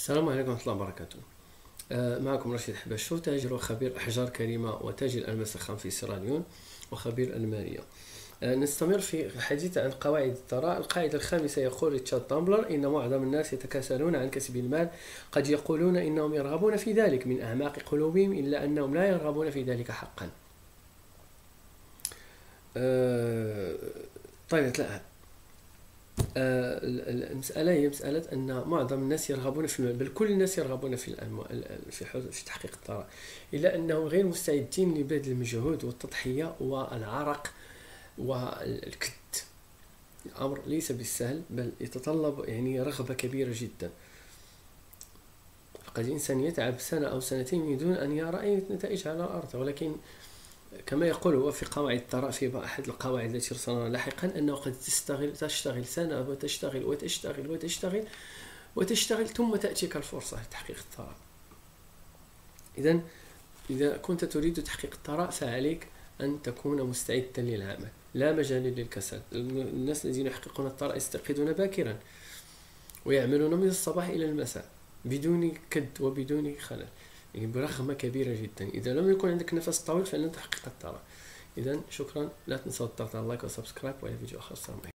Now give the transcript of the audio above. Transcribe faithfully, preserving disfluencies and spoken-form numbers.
السلام عليكم ورحمة الله وبركاته. آه، معكم رشيد حباشو، تاجر وخبير أحجار كريمة وتاجر الألماس الخام في سيراليون وخبير ألمانيا. آه، نستمر في الحديث عن قواعد الثراء. القاعدة الخامسة يقول ريتشارد تامبلر: إن معظم الناس يتكاسلون عن كسب المال، قد يقولون إنهم يرغبون في ذلك من أعماق قلوبهم، إلا أنهم لا يرغبون في ذلك حقا. آه، طيب لا آه، المسألة هي مسألة أن معظم الناس يرغبون في المال، بل كل الناس يرغبون في الأمو... في في تحقيق الثراء، إلا أنهم غير مستعدين لبذل المجهود والتضحية والعرق والكد. الأمر ليس بالسهل، بل يتطلب يعني رغبة كبيرة جدا. قد إنسان يتعب سنة أو سنتين من دون أن يرى أي نتائج على الأرض، ولكن كما يقول هو في قواعد الثراء، في أحد القواعد التي رسلنا لاحقا، أنه قد تستغل تشتغل سنة وتشتغل وتشتغل وتشتغل وتشتغل ثم تأتيك الفرصة لتحقيق الثراء. إذا إذا كنت تريد تحقيق الثراء فعليك أن تكون مستعدا للعمل، لا مجال للكسل. الناس الذين يحققون الثراء يستيقظون باكرا ويعملون من الصباح إلى المساء بدون كد وبدون خلل، يعني برغبة كبيرة جدا. إذا لم يكن عندك نفس طويل فلن تحقق الثراء. إذا شكرا، لا تنسوا الضغط على اللايك والسبسكرايب، وإلى فيديو آخر. السلام عليكم.